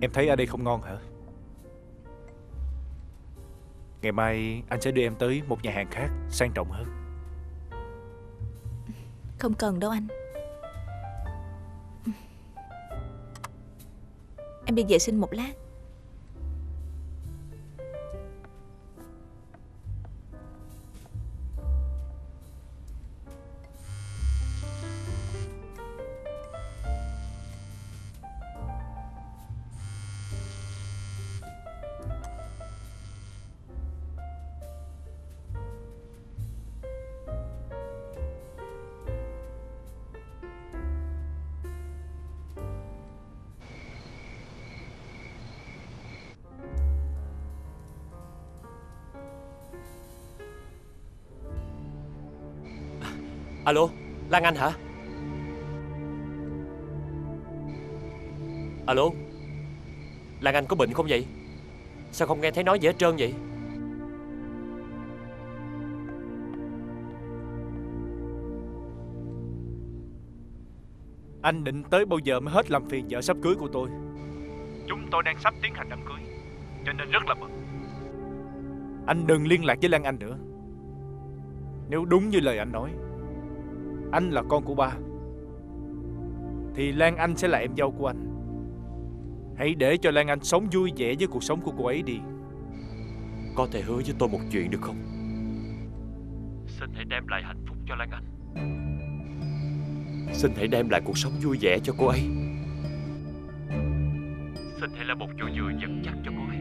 Em thấy ở đây không ngon hả? Ngày mai anh sẽ đưa em tới một nhà hàng khác sang trọng hơn. Không cần đâu anh. Em đi vệ sinh một lát. Alo, Lan Anh hả? Alo, Lan Anh có bệnh không vậy? Sao không nghe thấy nói gì hết trơn vậy? Anh định tới bao giờ mới hết làm phiền vợ sắp cưới của tôi? Chúng tôi đang sắp tiến hành đám cưới, cho nên rất là bận. Anh đừng liên lạc với Lan Anh nữa. Nếu đúng như lời anh nói, anh là con của ba, thì Lan Anh sẽ là em dâu của anh. Hãy để cho Lan Anh sống vui vẻ với cuộc sống của cô ấy đi. Có thể hứa với tôi một chuyện được không? Xin hãy đem lại hạnh phúc cho Lan Anh. Xin hãy đem lại cuộc sống vui vẻ cho cô ấy. Xin hãy là một chỗ dựa vững chắc cho cô ấy.